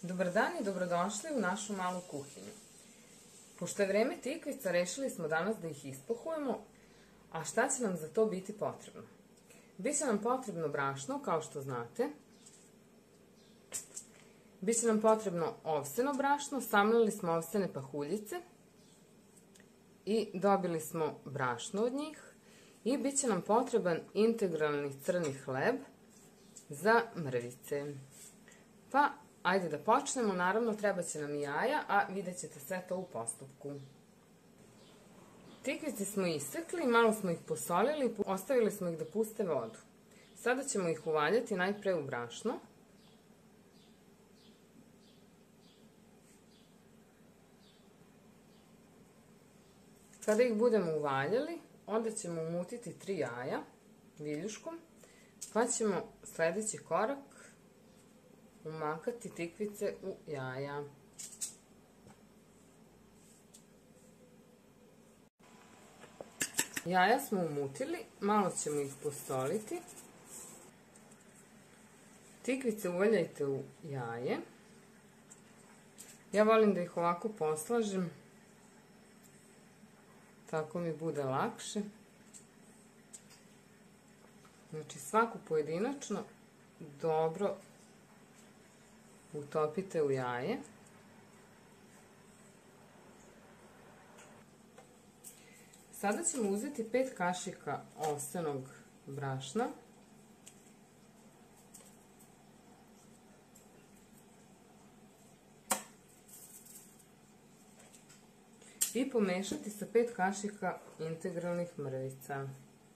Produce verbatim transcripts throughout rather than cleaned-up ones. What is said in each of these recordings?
Dobar dan i dobrodošli u našu malu kuhinju. Pošto je vreme tikvica, rešili smo danas da ih ispohujemo, a šta će nam za to biti potrebno? Biće nam potrebno brašno, kao što znate. Biće nam potrebno ovseno brašno, samlili smo ovsene pahuljice i dobili smo brašno od njih. I bit će nam potreban integralni crni hleb za mrvice. Pa, ajde da počnemo. Naravno, treba će nam i jaja, a vidjet ćete sve to u postupku. Tikvice smo isekli, malo smo ih posolili, ostavili smo ih da puste vodu. Sada ćemo ih uvaljati najpre u brašno. Kada ih budemo uvaljali, onda ćemo umutiti tri jaja viljuškom, pa ćemo sljedeći korak umakati tikvice u jaja. Jaja smo umutili, malo ćemo ih posoliti. Tikvice uvaljajte u jaje. Ja volim da ih ovako poslažem, tako mi bude lakše. Znači svaku pojedinačno dobro utopite u jaje. Sada ćemo uzeti pet kašika ovsenog brašna. I pomešati sa pet kašika integralnih mrvica.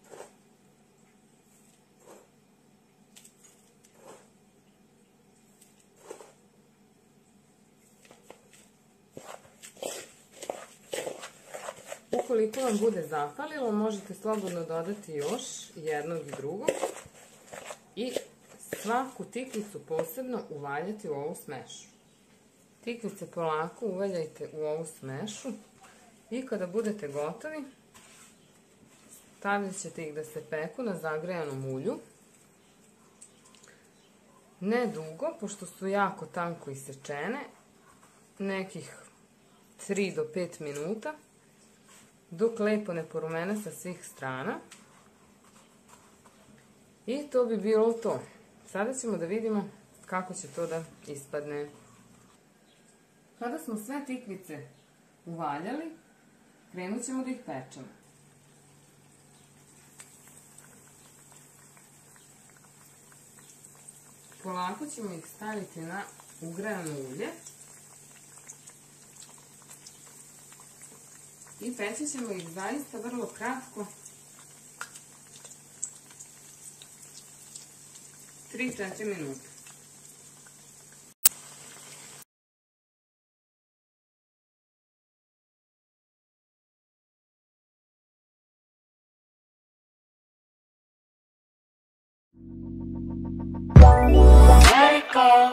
Ukoliko vam bude zapalilo, možete slobodno dodati još jednog i drugog i svaku tikvicu posebno uvaljati u ovu smešu. Tikvice polako uvaljajte u ovu smešu i kada budete gotovi, stavljat ćete ih da se peku na zagrejanom ulju. Ne dugo, pošto su jako tanko isečene, nekih tri do pet minuta, dok lepo ne porumene sa svih strana. I to bi bilo to. Sada ćemo da vidimo kako će to da ispadne. Kada smo sve tikvice uvaljali, krenut ćemo da ih pečemo. Polako ćemo ih staviti na ugrejano ulje i peći ćemo ih zaista vrlo kratko, tri do četiri minuta. Let it go.